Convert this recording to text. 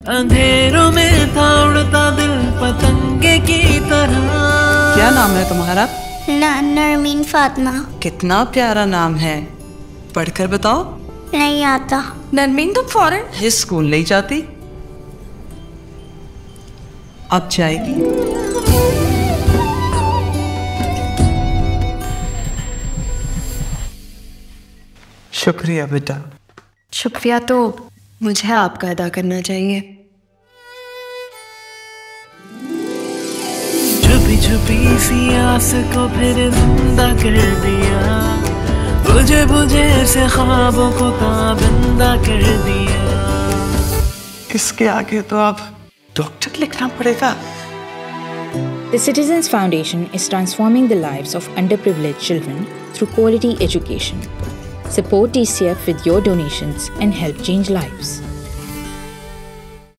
अंधेरों में था उड़ता दिल पतंगे की तरह। क्या नाम है तुम्हारा? नरमीन फातिमा। कितना प्यारा नाम है, पढ़कर बताओ। नहीं आता। नरमीन तुम फॉरेन स्कूल नहीं जाती? अब जाएगी। शुक्रिया बेटा। शुक्रिया तो मुझे आपका अदा करना चाहिए। छुपी छुपी सी आस को फिर जिंदा कर दिया, बुझे बुझे से ख्वाबों को ताबिंदा कर दिया। इसके आगे तो अब डॉक्टर लिखना पड़ेगा। The Citizens Foundation is transforming the lives of underprivileged children through quality education. Support TCF with your donations and help change lives.